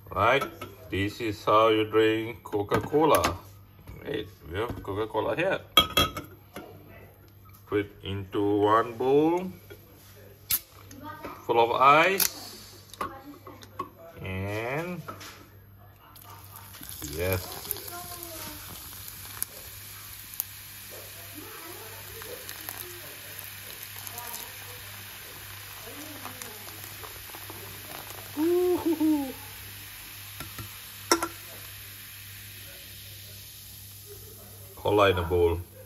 Right? This is how you drink Coca Cola. Wait, we have Coca Cola here. Put into one bowl full of ice. And yes. Cola in a bowl.